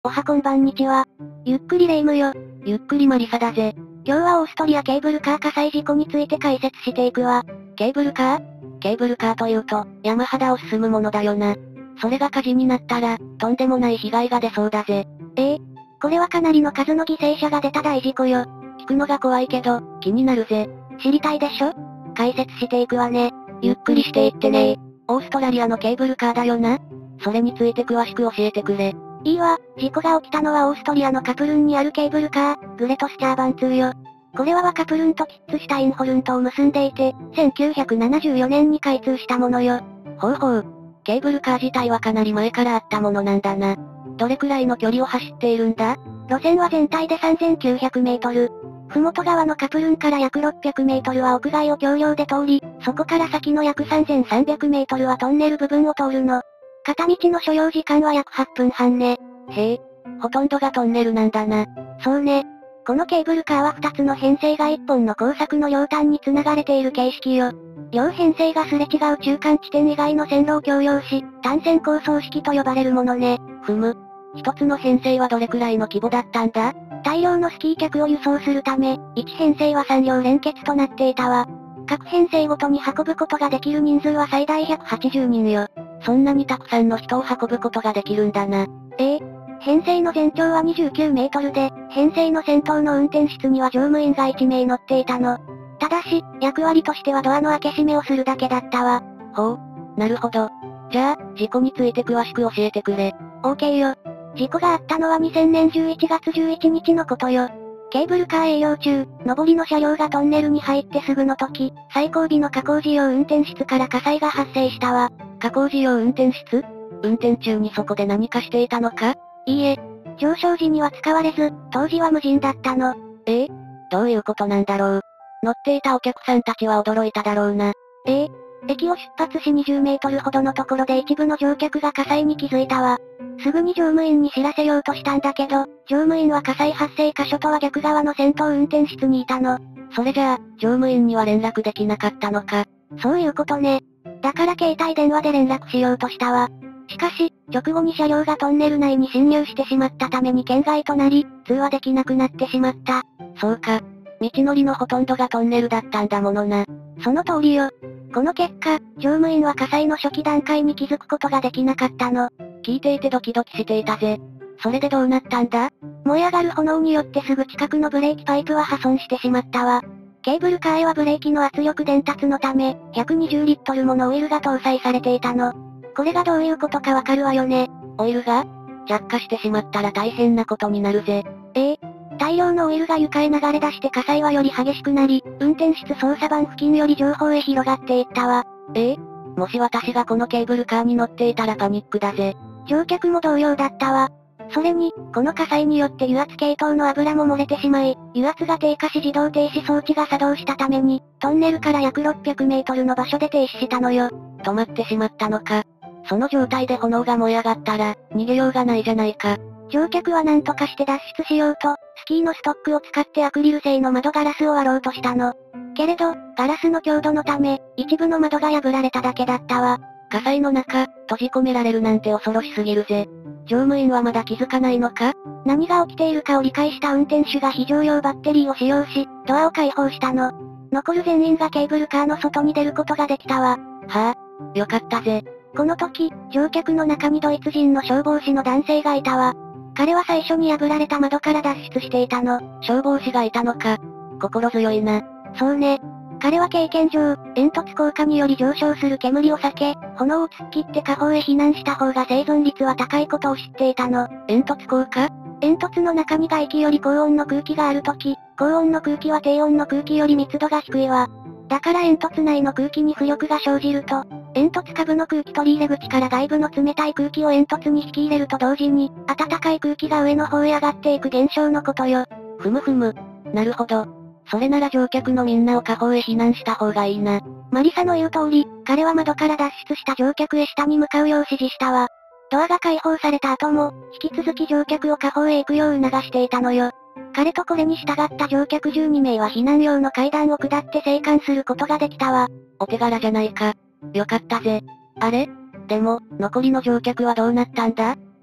おはこんばんにちは。ゆっくりレ夢ムよ。 ゆっくりマリサだぜ。 今日はオーストリアケーブルカー火災事故について解説していくわ。 ケーブルカー？ケーブルカーというと、山肌を進むものだよな。それが火事になったら、とんでもない被害が出そうだぜ。 これはかなりの数の犠牲者が出た大事故よ。 聞くのが怖いけど、気になるぜ。 知りたいでしょ？解説していくわね。 ゆっくりしていってね。オーストラリアのケーブルカーだよな。それについて詳しく教えてくれ。 いいわ、事故が起きたのはオーストリアのカプルンにあるケーブルカー、グレトスチャーバン2よ。これはカプルンとキッツシュタインホルントを結んでいて、1974年に開通したものよ。 ほうほう。ケーブルカー自体はかなり前からあったものなんだな。どれくらいの距離を走っているんだ？ 路線は全体で3900メートル。ふもと側のカプルンから約600メートルは屋外を橋梁で通り、そこから先の約3300メートルはトンネル部分を通るの。片道の所要時間は約8分半ね。 へえ、ほとんどがトンネルなんだな。 そうね。このケーブルカーは2つの編成が1本の工作の両端に繋がれている形式よ。両編成がすれ違う中間地点以外の線路を共用し、単線構想式と呼ばれるものね。 一つの編成はどれくらいの規模だったんだ？ 大量のスキー客を輸送するため、1編成は3両連結となっていたわ。各編成ごとに運ぶことができる人数は最大180人よ。 そんなにたくさんの人を運ぶことができるんだな。 編成の全長は29メートルで、編成の先頭の運転室には乗務員が1名乗っていたの。ただし、役割としてはドアの開け閉めをするだけだったわ。 ほう、なるほど。じゃあ、事故について詳しく教えてくれ。 OK よ。事故があったのは2000年11月11日のことよ。ケーブルカー営業中、上りの車両がトンネルに入ってすぐの時、最後尾の加工事用運転室から火災が発生したわ。 加工事用運転室？運転中にそこで何かしていたのか？ いいえ。上昇時には使われず、当時は無人だったの。 どういうことなんだろう。乗っていたお客さんたちは驚いただろうな。 駅を出発し20メートルほどのところで一部の乗客が火災に気づいたわ。すぐに乗務員に知らせようとしたんだけど、乗務員は火災発生箇所とは逆側の先頭運転室にいたの。 それじゃあ、乗務員には連絡できなかったのか。 そういうことね。だから携帯電話で連絡しようとしたわ。しかし、直後に車両がトンネル内に侵入してしまったために圏外となり、通話できなくなってしまった。 そうか。道のりのほとんどがトンネルだったんだものな。 その通りよ。この結果、乗務員は火災の初期段階に気づくことができなかったの。 聞いていてドキドキしていたぜ。それでどうなったんだ？ 燃え上がる炎によってすぐ近くのブレーキパイプは破損してしまったわ。ケーブルカーへはブレーキの圧力伝達のため、120リットルものオイルが搭載されていたの。これがどういうことかわかるわよね。 オイルが？着火してしまったら大変なことになるぜ。 大量のオイルが床へ流れ出して火災はより激しくなり、運転室操作盤付近より上方へ広がっていったわ。 もし私がこのケーブルカーに乗っていたらパニックだぜ。 乗客も同様だったわ。それに、この火災によって油圧系統の油も漏れてしまい、油圧が低下し自動停止装置が作動したために、トンネルから約600メートルの場所で停止したのよ。 止まってしまったのか。その状態で炎が燃え上がったら、逃げようがないじゃないか。 乗客は何とかして脱出しようと、スキーのストックを使ってアクリル製の窓ガラスを割ろうとしたの。けれど、ガラスの強度のため、一部の窓が破られただけだったわ。 火災の中、閉じ込められるなんて恐ろしすぎるぜ。乗務員はまだ気づかないのか？ 何が起きているかを理解した運転手が非常用バッテリーを使用し、ドアを開放したの。残る全員がケーブルカーの外に出ることができたわ。 はあ、よかったぜ。 この時、乗客の中にドイツ人の消防士の男性がいたわ。彼は最初に破られた窓から脱出していたの。 消防士がいたのか。心強いな。 そうね。彼は経験上、煙突効果により上昇する煙を避け、炎を突っ切って下方へ避難した方が生存率は高いことを知っていたの。 煙突効果？ 煙突の中に外気より高温の空気があるとき、高温の空気は低温の空気より密度が低いわ。だから煙突内の空気に浮力が生じると、煙突下部の空気取り入れ口から外部の冷たい空気を煙突に引き入れると同時に、暖かい空気が上の方へ上がっていく現象のことよ。 ふむふむ。なるほど。それなら乗客のみんなを下方へ避難した方がいいな。 マリサの言う通り、彼は窓から脱出した乗客へ下に向かうよう指示したわ。ドアが開放された後も、引き続き乗客を下方へ行くよう促していたのよ。彼とこれに従った乗客12名は避難用の階段を下って生還することができたわ。 お手柄じゃないか。よかったぜ。あれ？でも、残りの乗客はどうなったんだ？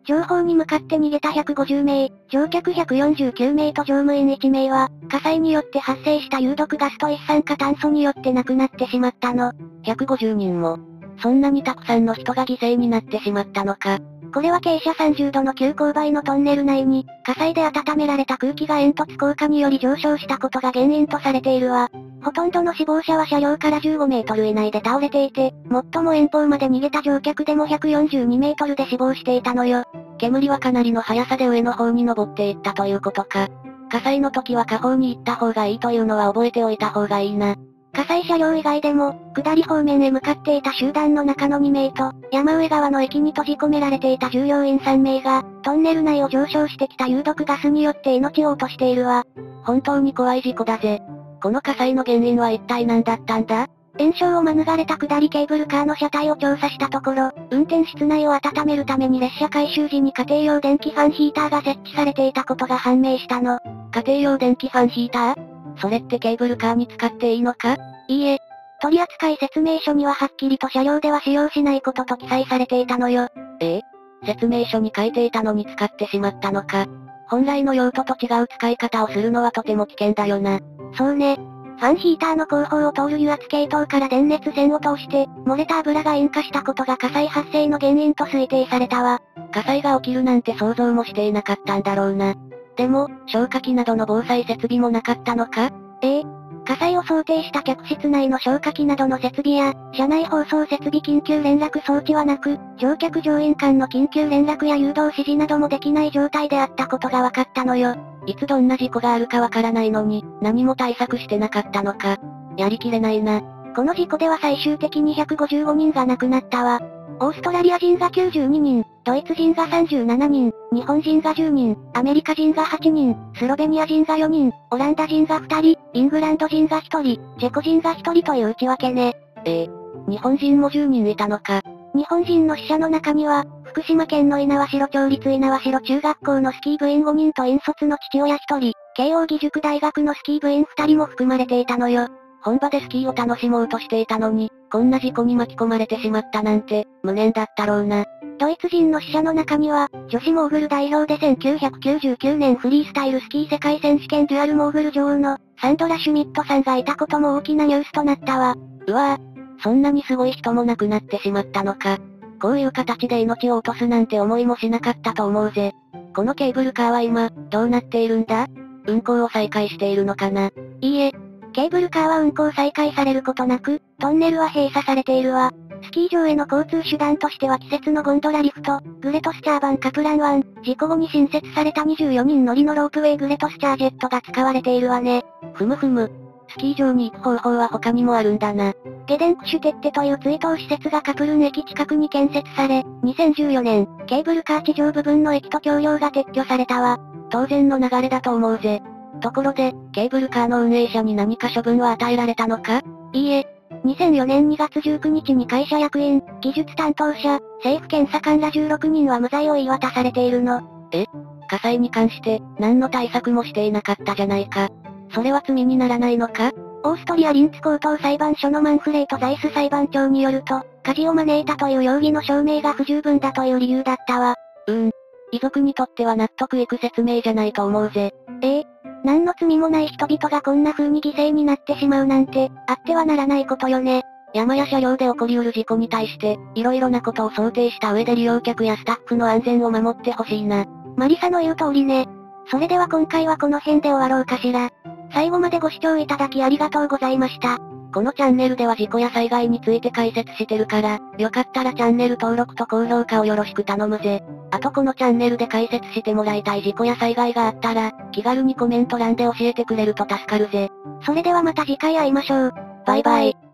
情報に向かって逃げた150名、乗客149名と乗務員1名は、火災によって発生した有毒ガスと一酸化炭素によって亡くなってしまったの。 150人も。そんなにたくさんの人が犠牲になってしまったのか。 これは傾斜30度の急勾配のトンネル内に、火災で温められた空気が煙突効果により上昇したことが原因とされているわ。ほとんどの死亡者は車両から15メートル以内で倒れていて、最も遠方まで逃げた乗客でも142メートルで死亡していたのよ。 煙はかなりの速さで上の方に登っていったということか。火災の時は下方に行った方がいいというのは覚えておいた方がいいな。 火災車両以外でも、下り方面へ向かっていた集団の中の2名と、山上側の駅に閉じ込められていた従業員3名が、トンネル内を上昇してきた有毒ガスによって命を落としているわ。 本当に怖い事故だぜ。この火災の原因は一体何だったんだ？ 炎症を免れた下りケーブルカーの車体を調査したところ、運転室内を温めるために列車回収時に家庭用電気ファンヒーターが設置されていたことが判明したの。 家庭用電気ファンヒーター？それってケーブルカーに使っていいのか？ いいえ。取扱説明書にははっきりと車両では使用しないことと記載されていたのよ。 説明書に書いていたのに使ってしまったのか。本来の用途と違う使い方をするのはとても危険だよな。 そうね。ファンヒーターの後方を通る油圧系統から電熱線を通して、漏れた油が引火したことが火災発生の原因と推定されたわ。 火災が起きるなんて想像もしていなかったんだろうな。でも、消火器などの防災設備もなかったのか？ 火災を想定した客室内の消火器などの設備や、車内放送設備緊急連絡装置はなく、乗客乗員間の緊急連絡や誘導指示などもできない状態であったことが分かったのよ。 いつどんな事故があるかわからないのに、何も対策してなかったのか。やりきれないな。 この事故では最終的に155人が亡くなったわ。オーストラリア人が92人、ドイツ人が37人、日本人が10人、アメリカ人が8人、スロベニア人が4人、オランダ人が2人、イングランド人が1人、チェコ人が1人という内訳ね。 日本人も10人いたのか。 日本人の死者の中には、福島県の猪苗代町立猪苗代中学校のスキー部員5人と引率の父親1人、慶応義塾大学のスキー部員2人も含まれていたのよ。 本場でスキーを楽しもうとしていたのに、こんな事故に巻き込まれてしまったなんて、無念だったろうな。 ドイツ人の死者の中には、女子モーグル代表で1999年フリースタイルスキー世界選手権デュアルモーグル女王の、サンドラ・シュミットさんがいたことも大きなニュースとなったわ。 うわぁ、そんなにすごい人も亡くなってしまったのか。こういう形で命を落とすなんて思いもしなかったと思うぜ。このケーブルカーは今、どうなっているんだ？運行を再開しているのかな？ いいえ。ケーブルカーは運行再開されることなく、トンネルは閉鎖されているわ。スキー場への交通手段としては季節のゴンドラリフト、グレトスチャー版カプラン湾、事故後に新設された24人乗りのロープウェイグレトスチャージェットが使われているわね。 ふむふむ。スキー場に行く方法は他にもあるんだな。 ゲデンクシュテッテという追悼施設がカプルン駅近くに建設され、2014年、ケーブルカー地上部分の駅と橋梁が撤去されたわ。 当然の流れだと思うぜ。ところで、ケーブルカーの運営者に何か処分は与えられたのか？ いいえ。2004年2月19日に会社役員、技術担当者、政府検査官ら16人は無罪を言い渡されているの。 火災に関して、何の対策もしていなかったじゃないか。それは罪にならないのか？ オーストリアリンツ高等裁判所のマンフレート・ザイス裁判長によると、火事を招いたという容疑の証明が不十分だという理由だったわ。 遺族にとっては納得いく説明じゃないと思うぜ。 何の罪もない人々がこんな風に犠牲になってしまうなんて、あってはならないことよね。 山や車両で起こりうる事故に対して、色々なことを想定した上で利用客やスタッフの安全を守ってほしいな。 マリサの言う通りね。それでは今回はこの辺で終わろうかしら。最後までご視聴いただきありがとうございました。 このチャンネルでは事故や災害について解説してるから、よかったらチャンネル登録と高評価をよろしく頼むぜ。あとこのチャンネルで解説してもらいたい事故や災害があったら、気軽にコメント欄で教えてくれると助かるぜ。 それではまた次回会いましょう。 バイバイ。